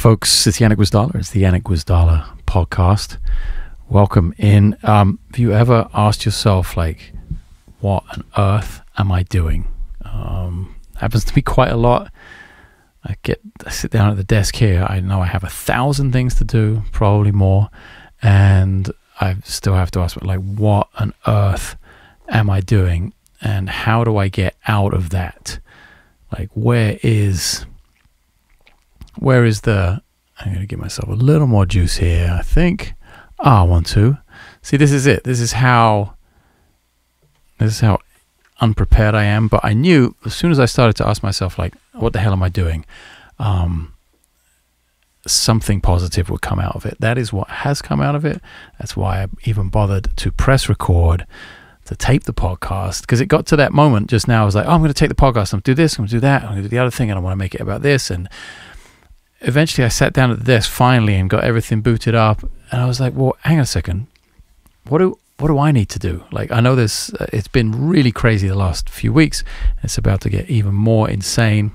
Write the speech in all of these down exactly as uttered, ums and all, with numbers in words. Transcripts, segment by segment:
folks, it's Janek Gwizdala. It's the Janek Gwizdala podcast. Welcome in. Um, have you ever asked yourself, like, what on earth am I doing? Um, happens to me quite a lot. I get, I sit down at the desk here. I know I have a thousand things to do, probably more, and I still have to ask, like, what on earth am I doing, and how do I get out of that? Like, where is, where is the? I'm gonna give myself a little more juice here, I think. Ah, I want to. See, this is it. This is how. This is how unprepared I am. But I knew as soon as I started to ask myself, like, what the hell am I doing? Um, something positive would come out of it. That is what has come out of it. That's why I even bothered to press record, to tape the podcast, because it got to that moment just now. I was like, oh, I'm going to take the podcast. I'm going to do this. I'm going to do that. I'm going to do the other thing. And I want to make it about this. And eventually I sat down at the desk finally and got everything booted up. And I was like, well, hang on a second. What do what do I need to do? Like, I know this, uh, it's been really crazy the last few weeks. It's about to get even more insane.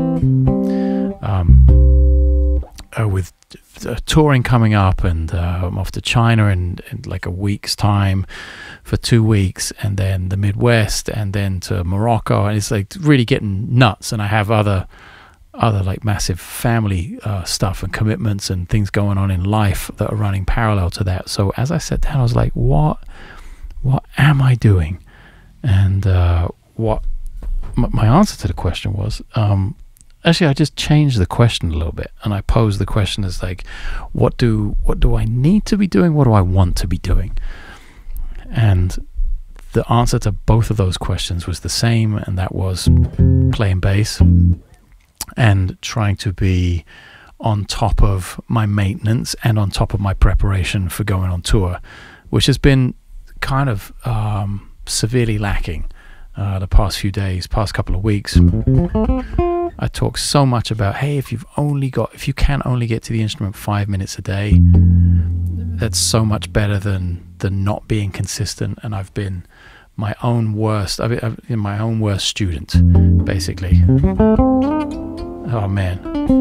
Um, uh, with uh, touring coming up, and uh, I'm off to China in, in like a week's time for two weeks, and then the Midwest, and then to Morocco. And it's like really getting nuts. And I have other other like massive family uh, stuff and commitments and things going on in life that are running parallel to that. So as I sat down, I was like, what what am I doing? And uh, what m- my answer to the question was, um, actually I just changed the question a little bit, and I posed the question as like, what do what do I need to be doing? What do I want to be doing? And the answer to both of those questions was the same, and that was playing bass and trying to be on top of my maintenance and on top of my preparation for going on tour, which has been kind of um, severely lacking uh, the past few days, past couple of weeks. I talk so much about, hey, if you've only got, if you can only get to the instrument five minutes a day, that's so much better than than not being consistent. And I've been my own worst, I've been, I've been my own worst student, basically. Oh man.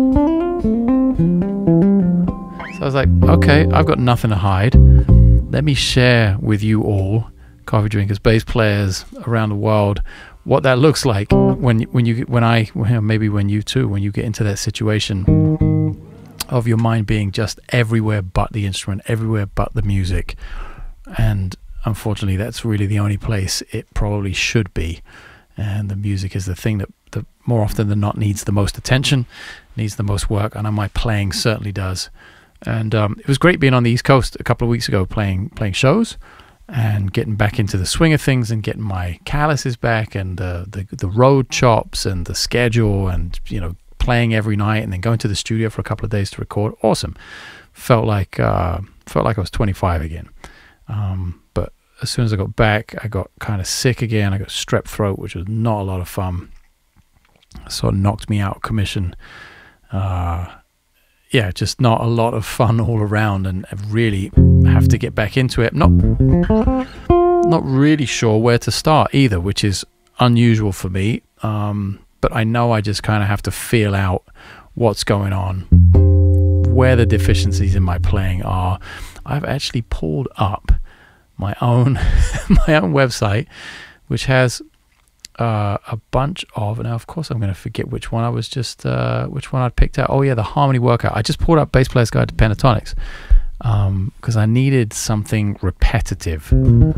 So I was like, okay, I've got nothing to hide. Let me share with you all, coffee drinkers, bass players around the world, what that looks like when when you when I well, maybe when you too, when you get into that situation of your mind being just everywhere but the instrument, everywhere but the music. And unfortunately, that's really the only place it probably should be. And the music is the thing that, that more often than not needs the most attention, needs the most work. I know my playing certainly does. And um, it was great being on the East Coast a couple of weeks ago, playing playing shows and getting back into the swing of things and getting my calluses back, and the, the the road chops and the schedule, and you know, playing every night and then going to the studio for a couple of days to record. Awesome. Felt like uh, felt like I was twenty-five again. Um, but as soon as I got back, I got kind of sick again. I got strep throat, which was not a lot of fun. Sort of knocked me out of commission. Uh, yeah, just not a lot of fun all around, and I really have to get back into it. Not, not really sure where to start either, which is unusual for me. Um, but I know I just kind of have to feel out what's going on, where the deficiencies in my playing are. I've actually pulled up my own my own website, which has uh, a bunch of, now of course I'm going to forget which one I was just uh, which one I'd picked out. Oh yeah, the harmony workout. I just pulled up Bass Player's Guide to Pentatonics because um, I needed something repetitive.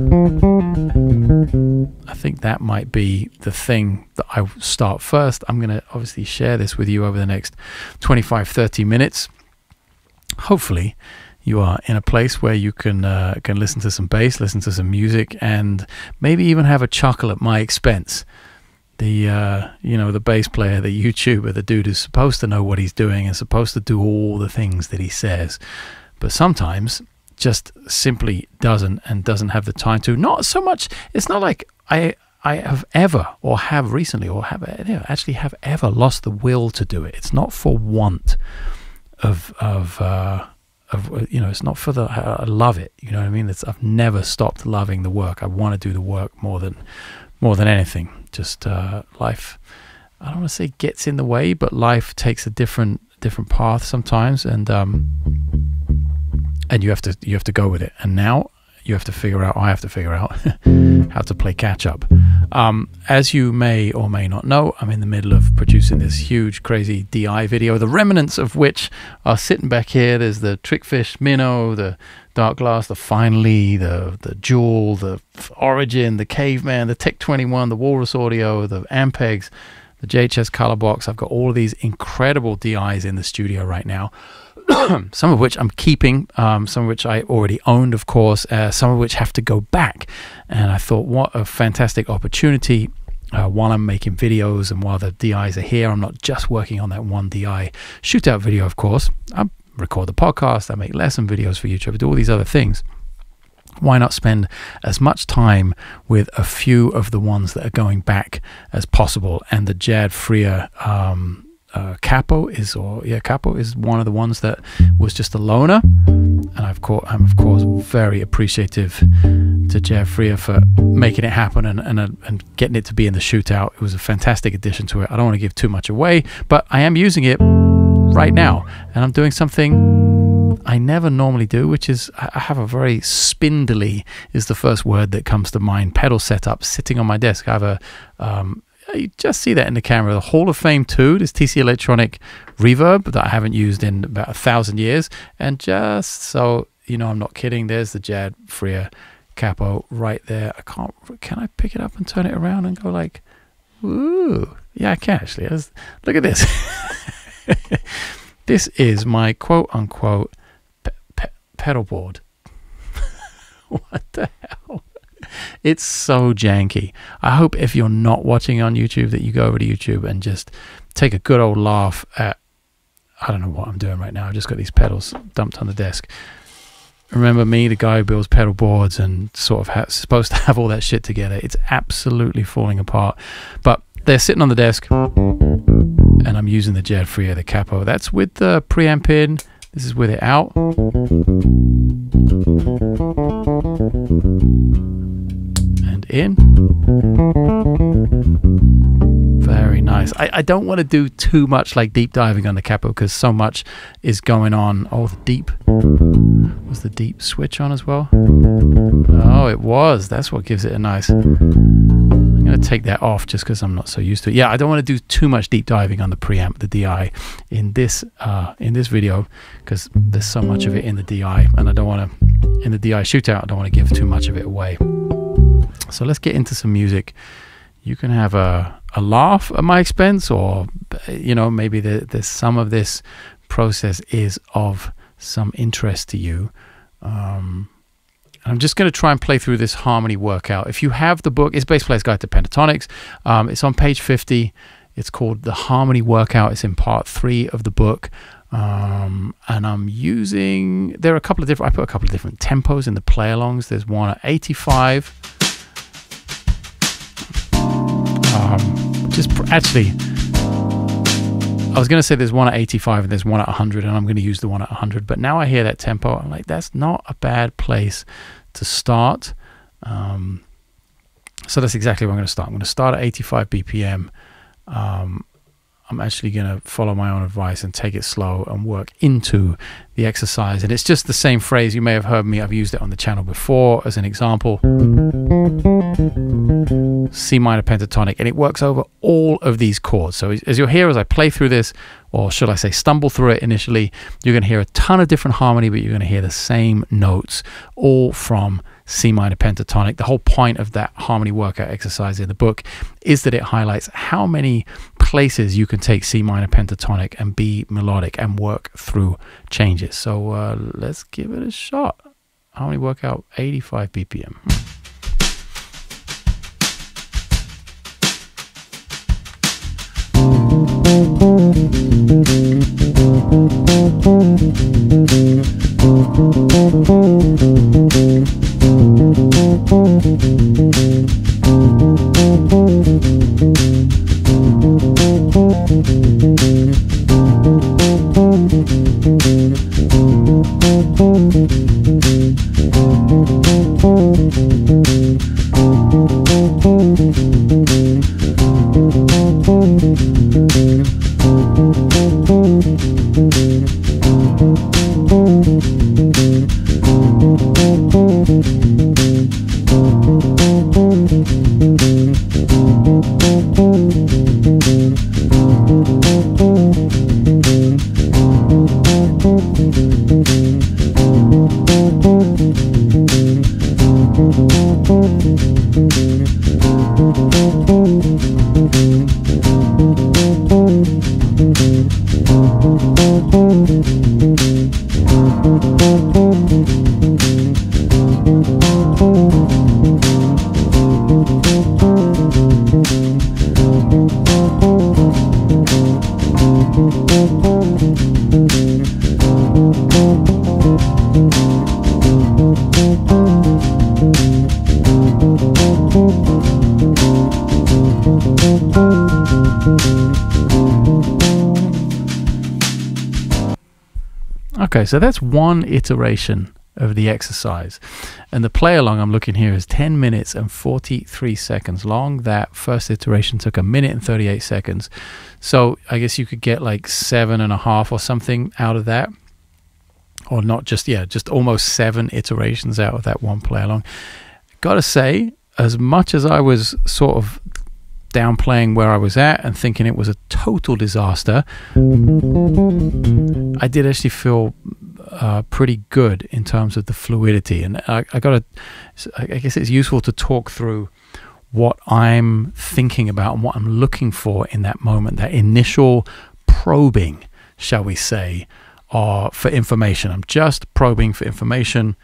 I think that might be the thing that I start first. I'm going to obviously share this with you over the next twenty-five, thirty minutes. Hopefully you are in a place where you can uh, can listen to some bass, listen to some music, and maybe even have a chuckle at my expense. The uh, you know, the bass player, the YouTuber, the dude who's supposed to know what he's doing and supposed to do all the things that he says, but sometimes just simply doesn't, and doesn't have the time to. Not so much. It's not like I I have ever, or have recently, or have you know, actually have ever lost the will to do it. It's not for want of of. Uh, Of, you know, it's not for the, I love it, you know what I mean? It's, I've never stopped loving the work. I want to do the work more than more than anything. Just uh, life, I don't want to say gets in the way, but life takes a different different path sometimes, and um, and you have to you have to go with it. And now you have to figure out, I have to figure out how to play catch up. Um, as you may or may not know, I'm in the middle of producing this huge, crazy D I video, the remnants of which are sitting back here. There's the Trickfish Minnow, the Dark Glass, the Finally, the the Jewel, the Origin, the Caveman, the Tech twenty-one, the Walrus Audio, the Ampegs, the J H S Color Box. I've got all of these incredible D Is in the studio right now. Some of which I'm keeping, um, some of which I already owned, of course, uh, some of which have to go back. And I thought, what a fantastic opportunity uh, while I'm making videos and while the D Is are here. I'm not just working on that one D I shootout video, of course. I record the podcast, I make lesson videos for YouTube, I do all these other things. Why not spend as much time with a few of the ones that are going back as possible? And the Jad Freer um, Uh, Capo is, or yeah, Capo is one of the ones that was just a loaner, and I've caught, I'm of course very appreciative to Jad Freer for making it happen and and, uh, and getting it to be in the shootout. It was a fantastic addition to it. I don't want to give too much away, but I am using it right now, and I'm doing something I never normally do, which is I have a very spindly, is the first word that comes to mind, pedal setup sitting on my desk. I have a um, you just see that in the camera. The Hall of Fame two, this T C Electronic reverb that I haven't used in about a thousand years. And just so you know, I'm not kidding, there's the Jad Freer Capo right there. I can't, can I pick it up and turn it around and go like, ooh, yeah, I can actually. Look at this. This is my quote unquote pe pe pedalboard. What the hell? It's so janky. I hope if you're not watching on YouTube that you go over to YouTube and just take a good old laugh at, I don't know what I'm doing right now. I've just got these pedals dumped on the desk. Remember me, the guy who builds pedal boards and sort of ha supposed to have all that shit together. It's absolutely falling apart. But they're sitting on the desk and I'm using the Jad Freer, the Capo. That's with the preamp in. This is with it out. And in. Very nice. I, I don't want to do too much like deep diving on the Capo because so much is going on. Oh, the deep. Was the deep switch on as well? Oh, it was. That's what gives it a nice... I'm going to take that off just because I'm not so used to it. Yeah, I don't want to do too much deep diving on the preamp, the D I, in this uh, in this video because there's so much of it in the D I, and I don't want to, in the D I shootout, I don't want to give too much of it away. So let's get into some music. You can have a, a laugh at my expense, or, you know, maybe the, the, some of this process is of some interest to you. Um, I'm just going to try and play through this harmony workout. If you have the book, it's Bass Player's Guide to Pentatonics. Um, it's on page fifty. It's called The Harmony Workout. It's in part three of the book. Um, and I'm using, there are a couple of different, I put a couple of different tempos in the play-alongs. There's one at eighty-five. Um, just actually, I was going to say there's one at eighty-five and there's one at one hundred, and I'm going to use the one at one hundred. But now I hear that tempo, I'm like, that's not a bad place to start. Um, so that's exactly where I'm going to start. I'm going to start at eighty-five B P M. Um, I'm actually going to follow my own advice and take it slow and work into the exercise. And it's just the same phrase. You may have heard me. I've used it on the channel before as an example. C minor pentatonic. And it works over all of these chords. So as you'll hear as I play through this, or should I say stumble through it initially, you're going to hear a ton of different harmony, but you're going to hear the same notes, all from C minor pentatonic. The whole point of that harmony workout exercise in the book is that it highlights how many places you can take C minor pentatonic and be melodic and work through changes. So uh, let's give it a shot. Harmony workout, eighty-five B P M. Okay, so that's one iteration of the exercise, and the play along I'm looking here is ten minutes and forty-three seconds long. That first iteration took a minute and thirty-eight seconds, so I guess you could get like seven and a half or something out of that, or not just yeah just almost seven iterations out of that one play along. Gotta say, as much as I was sort of downplaying where I was at and thinking it was a total disaster, I did actually feel uh, pretty good in terms of the fluidity. And I, I gotta, I guess it's useful to talk through what I'm thinking about and what I'm looking for in that moment, that initial probing, shall we say, uh, for information. I'm just probing for information.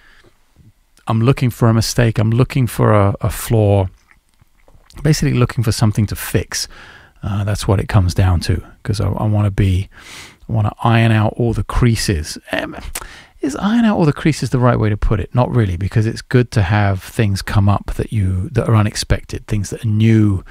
I'm looking for a mistake. I'm looking for a, a flaw. Basically looking for something to fix. Uh, that's what it comes down to, because I, I want to be, I want to iron out all the creases. Um, is iron out all the creases the right way to put it? Not really, because it's good to have things come up that you that are unexpected, things that are new,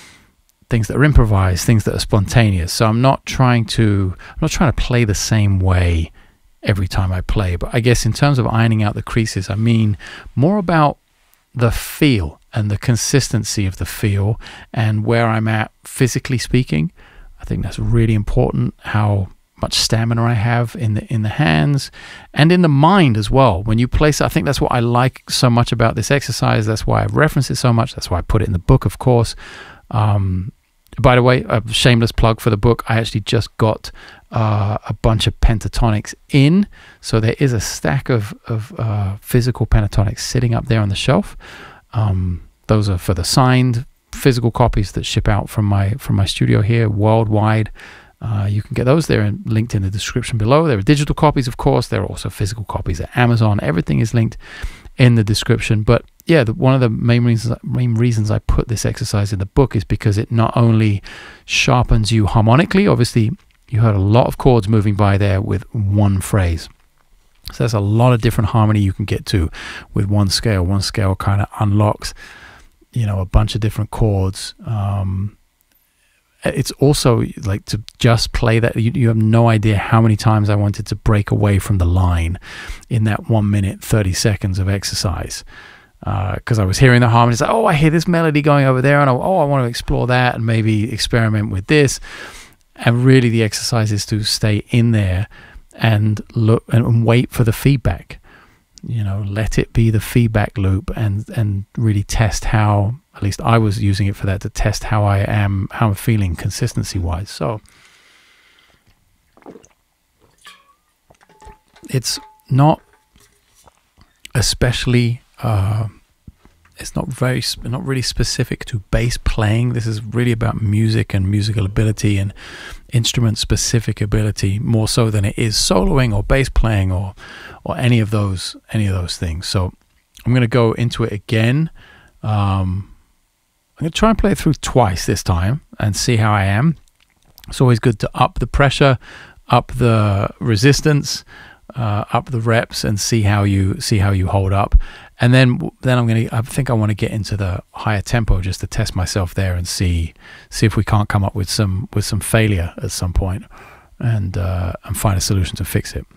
things that are improvised, things that are spontaneous. So I'm not trying to, I'm not trying to play the same way every time I play. But I guess in terms of ironing out the creases, I mean more about the feel and the consistency of the feel and where I'm at physically speaking. I think that's really important, how much stamina I have in the in the hands and in the mind as well. When you place, I think that's what I like so much about this exercise. That's why I reference it so much. That's why I put it in the book, of course. Um, by the way, a shameless plug for the book. I actually just got uh, a bunch of pentatonics in. So there is a stack of, of uh, physical pentatonics sitting up there on the shelf. Um, those are for the signed physical copies that ship out from my from my studio here worldwide. Uh, you can get those there and linked in the description below. There are digital copies, of course. There are also physical copies at Amazon. Everything is linked in the description. But yeah, the, one of the main reasons main reasons I put this exercise in the book is because it not only sharpens you harmonically. Obviously, you heard a lot of chords moving by there with one phrase. So there's a lot of different harmony you can get to with one scale. One scale kind of unlocks, you know, a bunch of different chords. Um, it's also like to just play that. You, you have no idea how many times I wanted to break away from the line in that one minute, thirty seconds of exercise. Because uh, I was hearing the harmonies, like, oh, I hear this melody going over there, and I, oh, I want to explore that and maybe experiment with this. And really the exercise is to stay in there and look and wait for the feedback. You know, let it be the feedback loop, and and really test how, at least I was using it for that, to test how I am, how I'm feeling consistency wise. So it's not especially uh it's not very not really specific to bass playing. This is really about music and musical ability and instrument specific ability, more so than it is soloing or bass playing or or any of those any of those things. So I'm going to go into it again. um I'm going to try and play it through twice this time and see how I am. It's always good to up the pressure, up the resistance, uh, up the reps, and see how you see how you hold up. And then then I'm gonna I think I want to get into the higher tempo just to test myself there and see see if we can't come up with some with some failure at some point, and uh, and find a solution to fix it.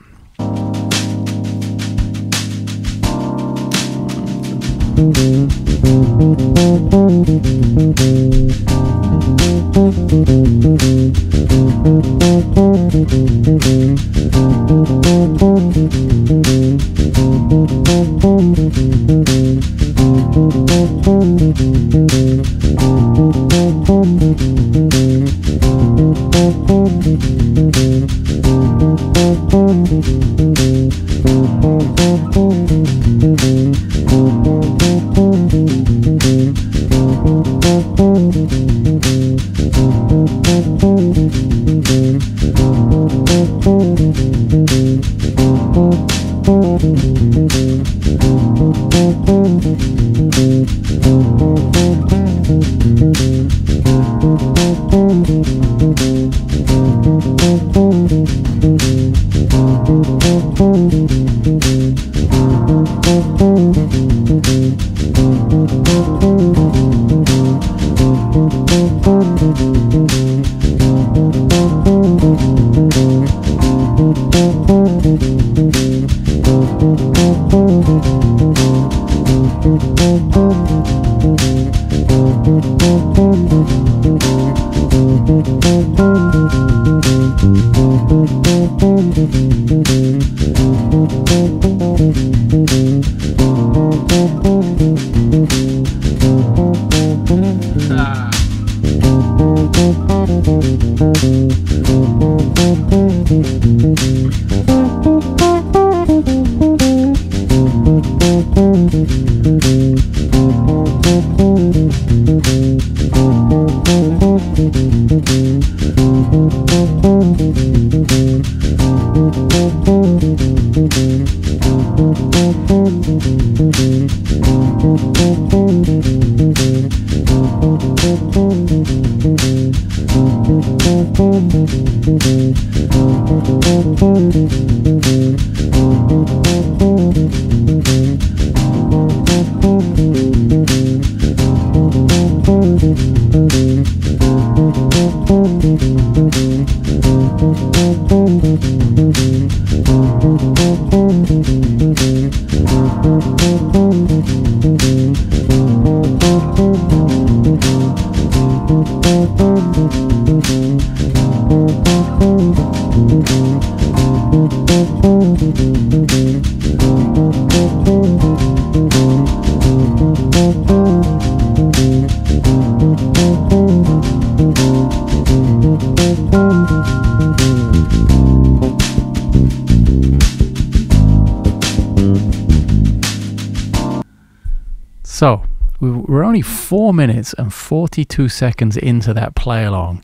So we're only four minutes and forty-two seconds into that play along,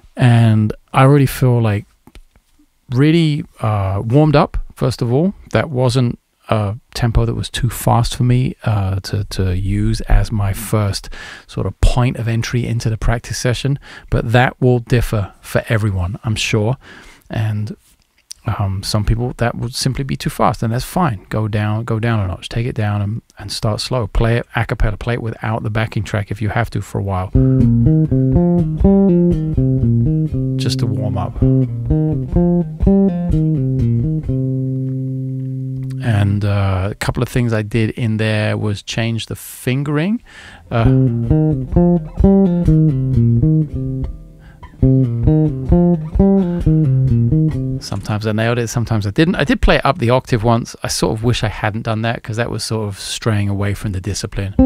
and I already feel like really uh, warmed up. First of all, that wasn't a tempo that was too fast for me uh, to, to use as my first sort of point of entry into the practice session, but that will differ for everyone, I'm sure. And Um, some people that would simply be too fast, and that's fine. Go down, go down a notch, take it down, and, and start slow. Play it a cappella, play it without the backing track if you have to for a while, just to warm up. And uh, a couple of things I did in there was change the fingering. Uh, Sometimes I nailed it, sometimes I didn't. I did play it up the octave once. I sort of wish I hadn't done that, because that was sort of straying away from the discipline.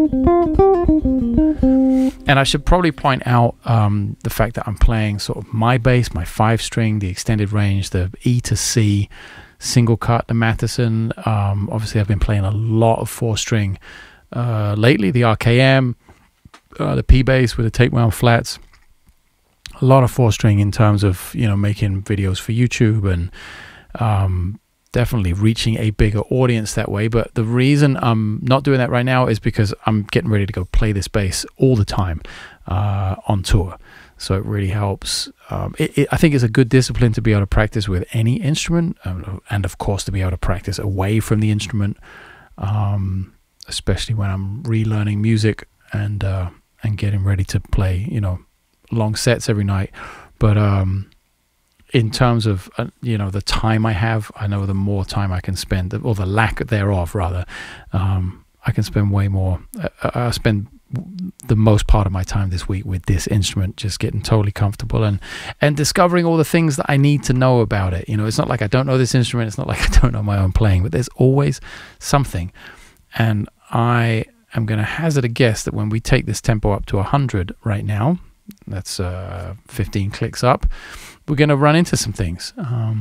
And I should probably point out um, the fact that I'm playing sort of my bass, my five string, the extended range, the E to C, single cut, the Matheson. Um, obviously I've been playing a lot of four string uh, lately, the R K M, uh, the P bass with the tape wound flats. A lot of four string in terms of, you know, making videos for YouTube and um, definitely reaching a bigger audience that way. But the reason I'm not doing that right now is because I'm getting ready to go play this bass all the time uh, on tour. So it really helps. Um, it, it, I think it's a good discipline to be able to practice with any instrument, um, and of course to be able to practice away from the instrument, um, especially when I'm relearning music and uh, and getting ready to play, you know, long sets every night. But um in terms of uh, you know, the time I have, I know the more time I can spend, or the lack thereof rather, um I can spend way more. uh, I spend the most part of my time this week with this instrument, just getting totally comfortable and and discovering all the things that I need to know about it. You know, it's not like I don't know this instrument, it's not like I don't know my own playing, but there's always something. And I am going to hazard a guess that when we take this tempo up to one hundred right now, that's uh, fifteen clicks up, we're going to run into some things. Um,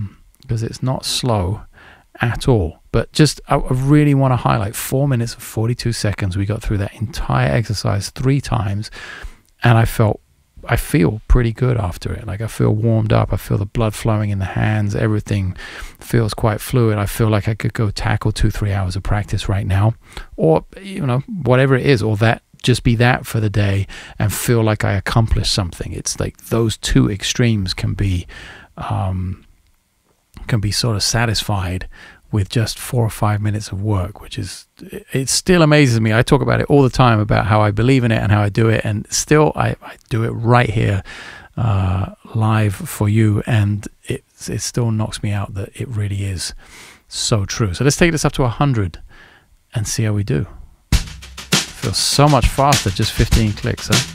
because it's not slow at all. But just, I really want to highlight four minutes and forty-two seconds. We got through that entire exercise three times, and I felt, I feel pretty good after it. Like I feel warmed up. I feel the blood flowing in the hands. Everything feels quite fluid. I feel like I could go tackle two, three hours of practice right now, or, you know, whatever it is, or that, just be that for the day and feel like I accomplished something. It's like those two extremes can be, um, can be sort of satisfied with just four or five minutes of work, which is, it still amazes me. I talk about it all the time about how I believe in it and how I do it, and still I, I do it right here uh, live for you, and it, it still knocks me out that it really is so true. So let's take this up to one hundred and see how we do. Feels so much faster, just fifteen clicks, huh?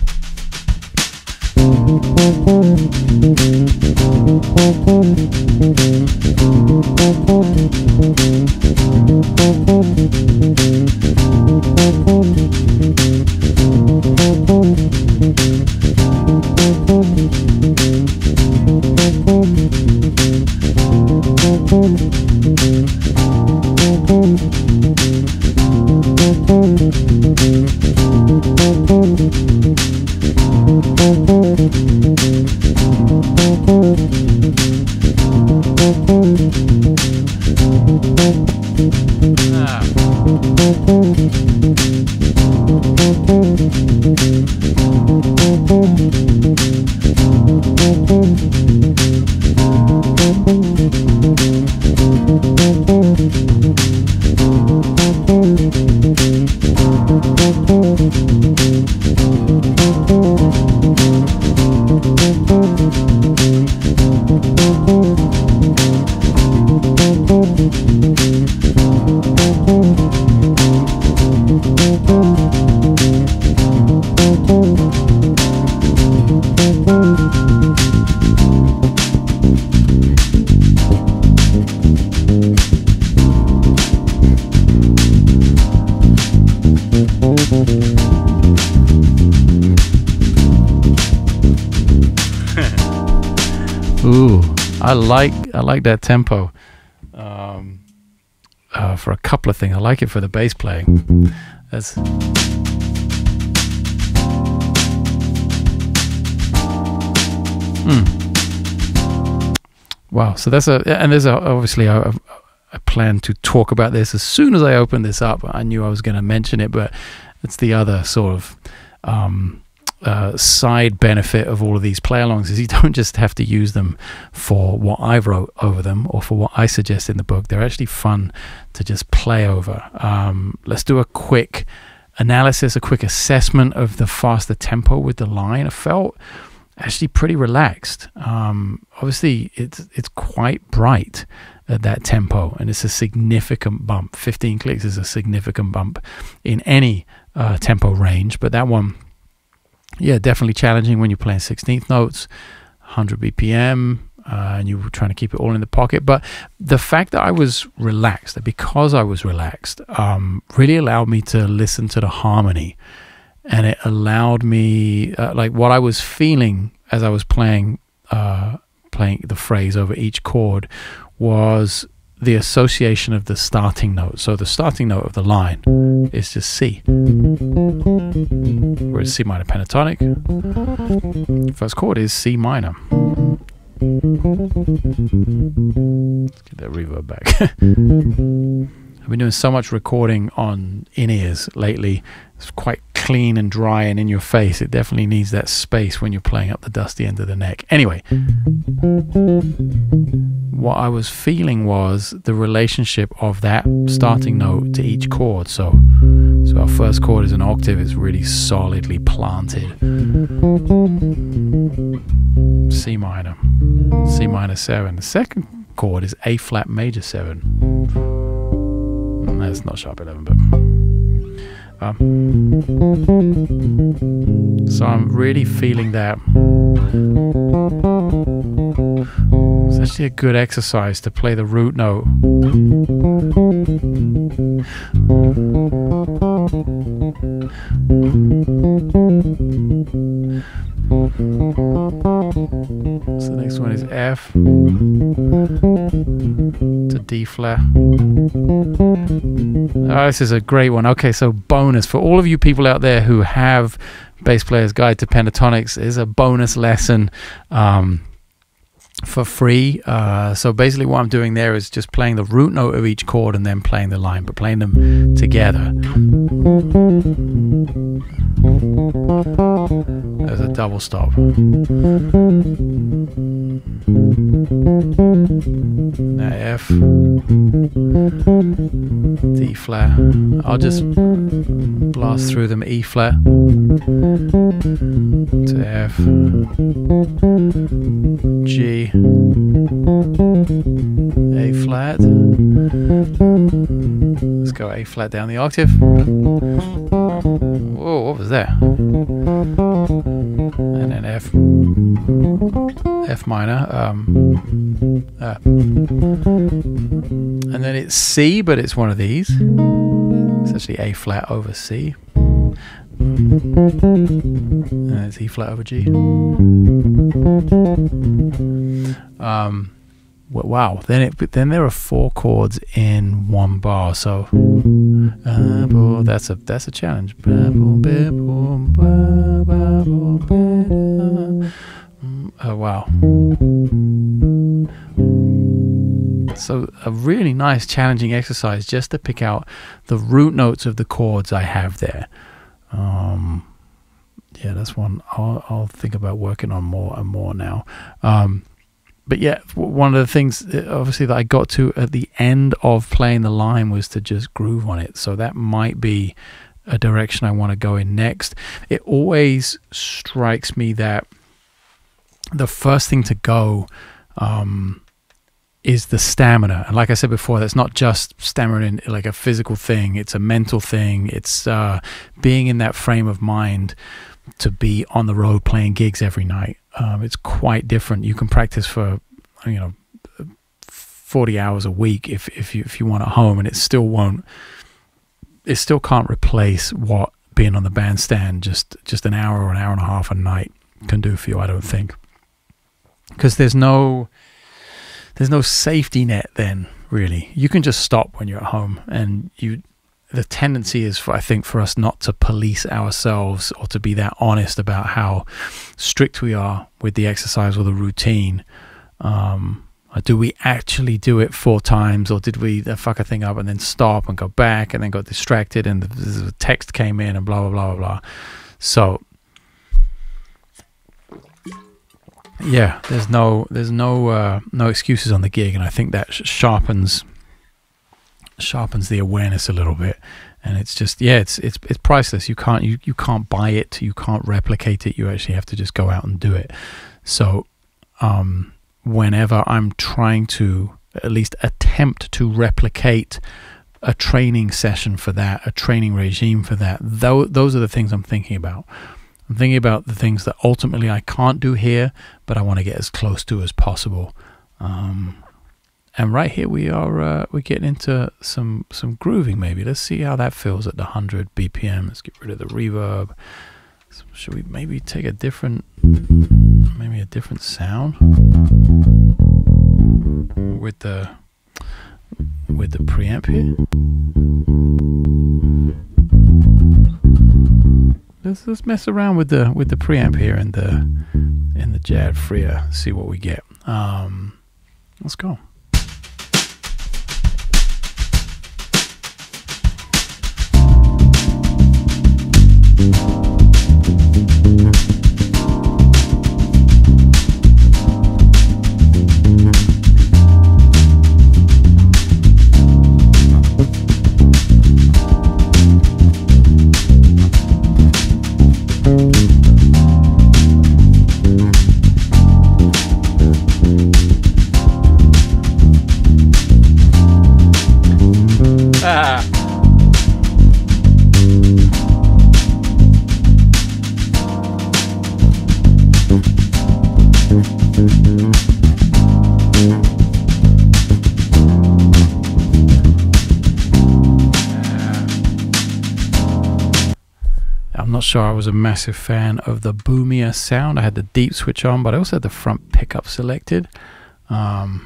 Ooh, I like I like that tempo um, uh, for a couple of things. I like it for the bass playing. That's hmm. Wow. So that's a and there's a, obviously a, a plan to talk about this as soon as I opened this up. I knew I was going to mention it, but it's the other sort of um, uh, side benefit of all of these play-alongs is you don't just have to use them for what I wrote over them or for what I suggest in the book. They're actually fun to just play over. Um, let's do a quick analysis, a quick assessment of the faster tempo with the line. I felt actually pretty relaxed. Um, obviously, it's it's quite bright at that tempo, and it's a significant bump. fifteen clicks is a significant bump in any uh, tempo range, but that one, yeah, definitely challenging when you're playing sixteenth notes, one hundred B P M, uh, and you were trying to keep it all in the pocket. But the fact that I was relaxed, that because I was relaxed, um, really allowed me to listen to the harmony. And it allowed me, uh, like what I was feeling as I was playing, uh, playing the phrase over each chord was the association of the starting note. So the starting note of the line is just C, whereas C minor pentatonic. First chord is C minor. Let's get that reverb back. I've been doing so much recording on in-ears lately. It's quite clean and dry and in your face. It definitely needs that space when you're playing up the dusty end of the neck. Anyway, what I was feeling was the relationship of that starting note to each chord. So, so our first chord is an octave. It's really solidly planted. C minor, C minor seven. The second chord is A flat major seven. That's not sharp eleven, but um, so I'm really feeling that. It's actually a good exercise to play the root note. What's the next Next one is F to D flat. Oh, this is a great one. Okay, so bonus for all of you people out there who have Bass Player's Guide to Pentatonics is a bonus lesson um, for free. Uh, so basically what I'm doing there is just playing the root note of each chord and then playing the line, but playing them together. There's a double stop. Now F, D flat. I'll just blast through them. E flat to F, G, A flat. Let's go A flat down the octave. Whoa, what was that? And then F, F minor. Um, uh. And then it's C, but it's one of these. It's actually A flat over C. And it's E flat over G. Um, wow. Then it. Then there are four chords in one bar. So uh, that's a that's a challenge. Oh wow. So a really nice challenging exercise just to pick out the root notes of the chords I have there. Um, yeah, that's one I'll, I'll think about working on more and more now. Um, but yeah, one of the things obviously that I got to at the end of playing the line was to just groove on it. So that might be a direction I want to go in next. It always strikes me that the first thing to go um, is the stamina. And like I said before, that's not just stamina in like a physical thing. It's a mental thing. It's uh, being in that frame of mind to be on the road playing gigs every night. Um, it's quite different. You can practice for, you know, forty hours a week if, if you, if you want at home, and it still won't, it still can't replace what being on the bandstand just, just an hour or an hour and a half a night can do for you, I don't think. Because there's no there's no safety net then, really. You can just stop when you're at home, and you the tendency is for I think for us not to police ourselves or to be that honest about how strict we are with the exercise or the routine. Um, do we actually do it four times, or did we fuck a thing up and then stop and go back and then got distracted and the, the text came in and blah blah blah blah blah. So yeah, there's no there's no uh, no excuses on the gig, and I think that sh sharpens sharpens the awareness a little bit. And it's just yeah, it's it's it's priceless. You can't you you can't buy it, you can't replicate it. You actually have to just go out and do it. So um, whenever I'm trying to at least attempt to replicate a training session for that, a training regime for that, th those are the things I'm thinking about. I'm thinking about the things that ultimately I can't do here, but I want to get as close to as possible. Um, and right here we are, uh, we're getting into some some grooving maybe. Let's see how that feels at the one hundred B P M. Let's get rid of the reverb. So should we maybe take a different, maybe a different sound with the with the preamp here? Let's let's mess around with the with the preamp here in the in the Jad Freer. See what we get. Um, let's go. not sure I was a massive fan of the boomier sound. I had the deep switch on, but I also had the front pickup selected. Um,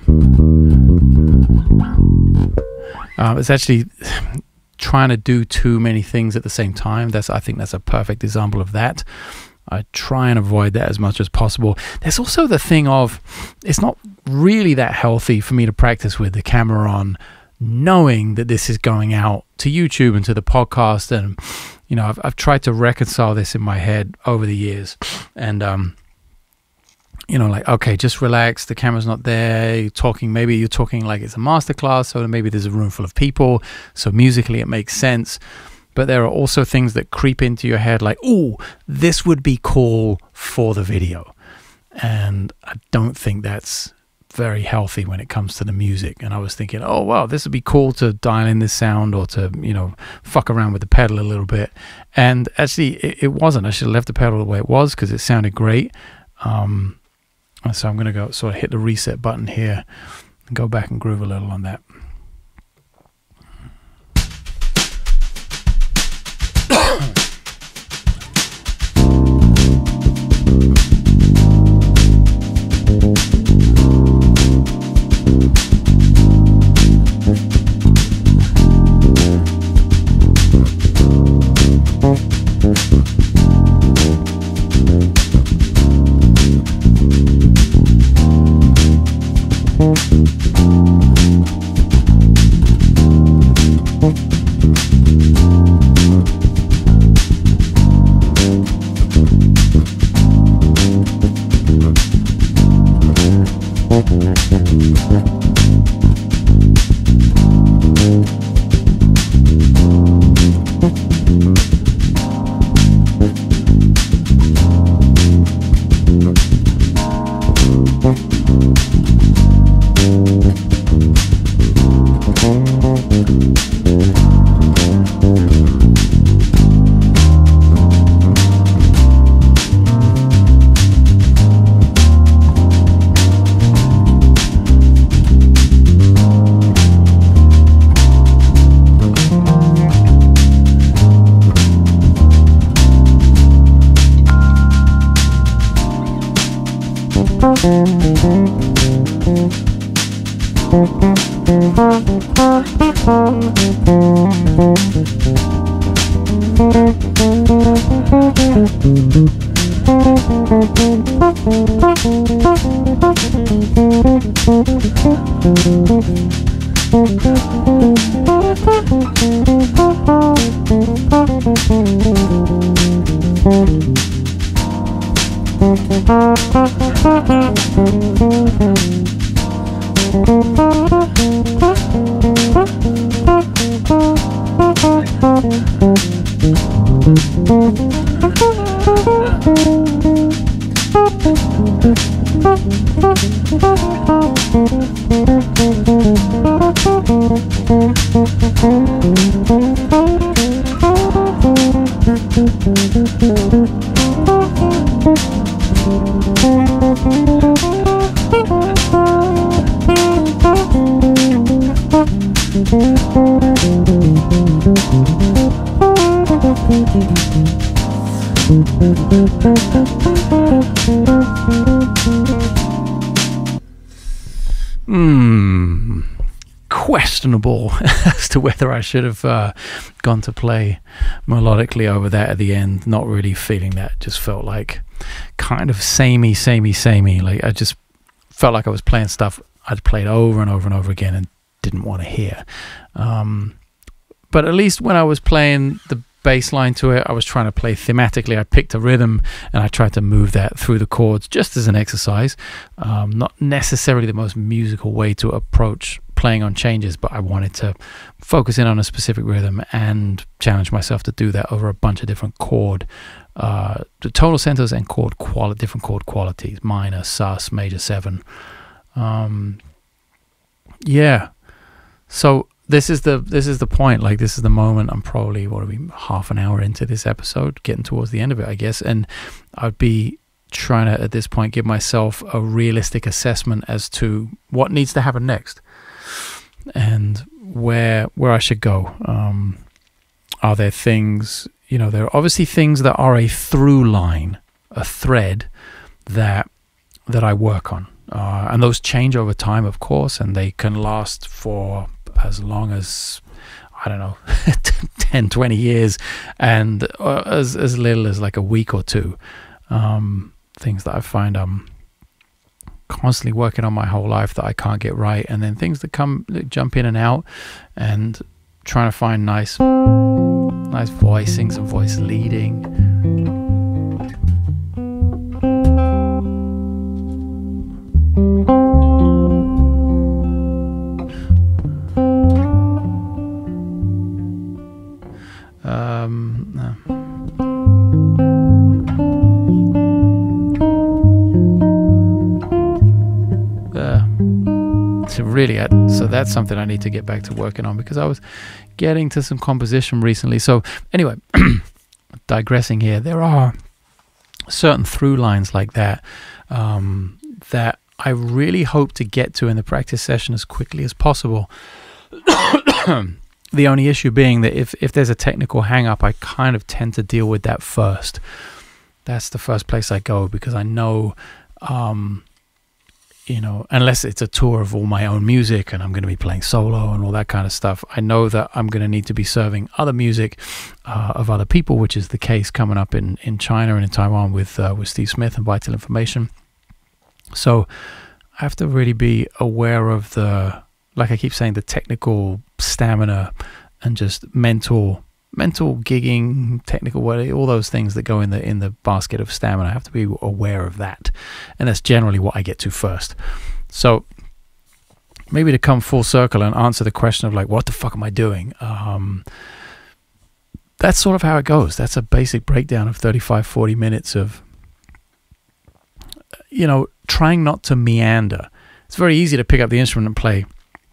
uh, it's actually trying to do too many things at the same time. That's I think that's a perfect example of that. I try and avoid that as much as possible. There's also the thing of, it's not really that healthy for me to practice with the camera on, knowing that this is going out to YouTube and to the podcast. And, you know, I've, I've tried to reconcile this in my head over the years. And, um, you know, like, okay, just relax. The camera's not there. You're talking, maybe you're talking like it's a masterclass, so maybe there's a room full of people. So musically it makes sense. But there are also things that creep into your head like, oh, this would be cool for the video. And I don't think that's very healthy when it comes to the music. And I was thinking, oh, wow, this would be cool to dial in this sound or to, you know, fuck around with the pedal a little bit. And actually, it, it wasn't. I should have left the pedal the way it was because it sounded great. Um, so I'm going to go sort of hit the reset button here and go back and groove a little on that. Hmm, questionable as to whether I should have uh, gone to play melodically over that at the end. Not really feeling that. Just felt like kind of samey, samey, samey. Like I just felt like I was playing stuff I'd played over and over and over again and didn't want to hear. Um, but at least when I was playing the bass line to it, I was trying to play thematically. I picked a rhythm and I tried to move that through the chords just as an exercise. Um, not necessarily the most musical way to approach playing on changes, but I wanted to focus in on a specific rhythm and challenge myself to do that over a bunch of different chord uh, the tonal centers and chord quality, different chord qualities, minor, sus, major seven. Um, yeah. So this is the this is the point. Like this is the moment. I'm probably what are we half an hour into this episode, getting towards the end of it, I guess. And I'd be trying to at this point give myself a realistic assessment as to what needs to happen next and where where I should go. Um, are there things you know, there are obviously things that are a through line, a thread that that I work on. Uh, and those change over time, of course, and they can last for as long as, I don't know, ten, twenty years, and uh, as, as little as like a week or two. Um, things that I find I'm constantly working on my whole life that I can't get right, and then things that come, that jump in and out, and trying to find nice, nice voicing, some voice leading. Um, no. Uh, so really, I, so that's something I need to get back to working on, because I was getting to some composition recently. So anyway, digressing here, there are certain through lines like that um, that I really hope to get to in the practice session as quickly as possible. The only issue being that if, if there's a technical hang up, I kind of tend to deal with that first. That's the first place I go, because I know, um, you know, unless it's a tour of all my own music and I'm going to be playing solo and all that kind of stuff, I know that I'm going to need to be serving other music uh, of other people, which is the case coming up in, in China and in Taiwan with, uh, with Steve Smith and Vital Information. So I have to really be aware of the, like I keep saying, the technical stamina and just mental mental gigging, technical work, all those things that go in the in the basket of stamina. I have to be aware of that, and that's generally what I get to first. So maybe to come full circle and answer the question of like, what the fuck am I doing? Um, that's sort of how it goes. That's a basic breakdown of thirty-five, forty minutes of, you know, trying not to meander. It's very easy to pick up the instrument and play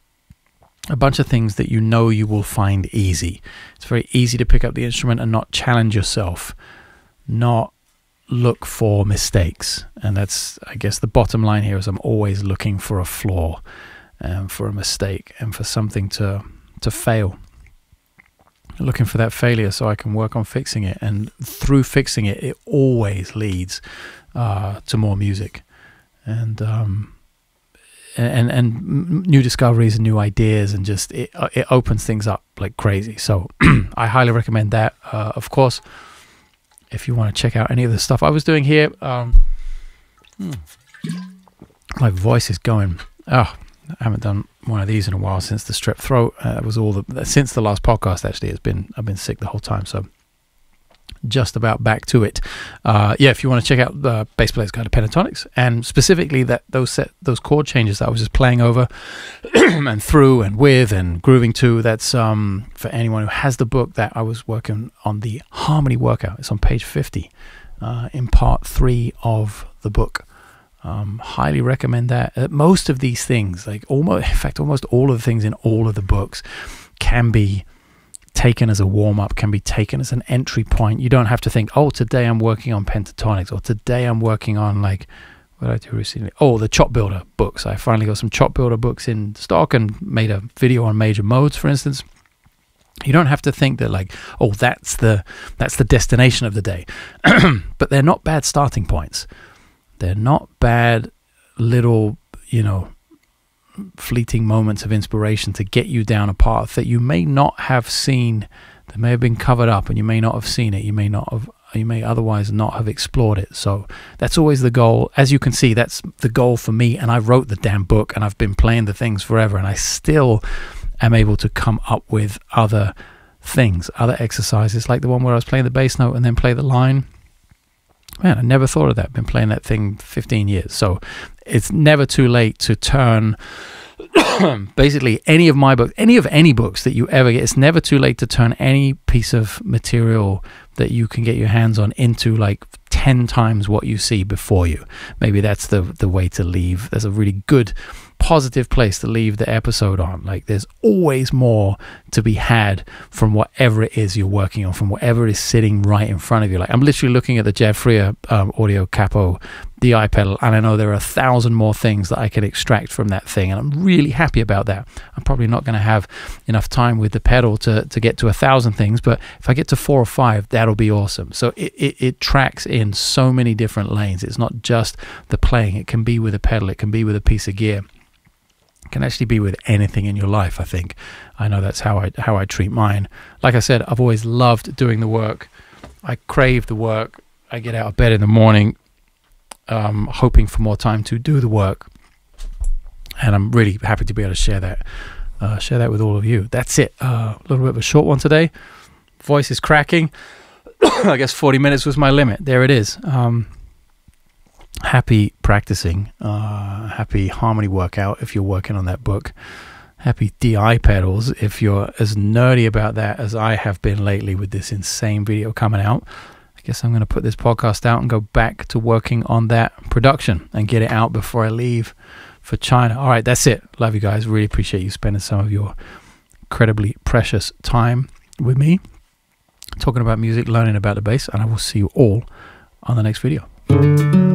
a bunch of things that you know you will find easy. It's very easy to pick up the instrument and not challenge yourself, not look for mistakes. And that's, I guess, the bottom line here is I'm always looking for a flaw, and for a mistake, and for something to to fail. Looking for that failure so I can work on fixing it. And through fixing it, it always leads uh, to more music. And um And, and new discoveries and new ideas, and just it, it opens things up like crazy. So I highly recommend that. Uh, of course, if you want to check out any of the stuff I was doing here, um, hmm, my voice is going. Oh, I haven't done one of these in a while since the strep throat. Uh, it was all the since the last podcast. Actually, it's been I've been sick the whole time. So just about back to it. Uh, yeah, if you want to check out the Bass Player's Guide to Pentatonics, and specifically that those set those chord changes that I was just playing over and through and with and grooving to, that's um, for anyone who has the book that I was working on, the harmony workout. It's on page fifty uh, in part three of the book. Um, highly recommend that. Uh, most of these things, like almost, in fact, almost all of the things in all of the books can be taken as a warm-up, can be taken as an entry point. You don't have to think, oh, today I'm working on pentatonics, or today I'm working on, like, what did I do recently? Oh, the Chop Builder books. I finally got some Chop Builder books in stock and made a video on major modes, for instance. You don't have to think that, like, oh, that's the that's the destination of the day. But they're not bad starting points. They're not bad little, you know, fleeting moments of inspiration to get you down a path that you may not have seen, that may have been covered up, and you may not have seen it, you may not have you may otherwise not have explored it. So that's always the goal. As you can see, that's the goal for me, and I wrote the damn book, and I've been playing the things forever, and I still am able to come up with other things, other exercises, like the one where I was playing the bass note and then play the line. Man, I never thought of that. Been playing that thing fifteen years. So it's never too late to turn basically any of my books, any of any books that you ever get. It's never too late to turn any piece of material that you can get your hands on into like ten times what you see before you. Maybe that's the the way to leave. There's a really good positive place to leave the episode on. Like, there's always more to be had from whatever it is you're working on, from whatever is sitting right in front of you. Like, I'm literally looking at the Jad Freer um, Audio Capo D I pedal, and I know there are a thousand more things that I can extract from that thing, and I'm really happy about that. I'm probably not going to have enough time with the pedal to, to get to a thousand things, but if I get to four or five, that'll be awesome. So it, it, it tracks in so many different lanes. It's not just the playing. It can be with a pedal. It can be with a piece of gear. It can actually be with anything in your life, I think. I know that's how I, how I treat mine. Like I said, I've always loved doing the work. I crave the work. I get out of bed in the morning Um, hoping for more time to do the work, and I'm really happy to be able to share that uh, share that with all of you. That's it. Uh, a little bit of a short one today. Voice is cracking. I guess forty minutes was my limit. There it is. Um, happy practicing. Uh, happy harmony workout if you're working on that book. Happy D I pedals if you're as nerdy about that as I have been lately with this insane video coming out. I guess I'm going to put this podcast out and go back to working on that production and get it out before I leave for China. All right, that's it. Love you guys. Really appreciate you spending some of your incredibly precious time with me, talking about music, learning about the bass, and I will see you all on the next video.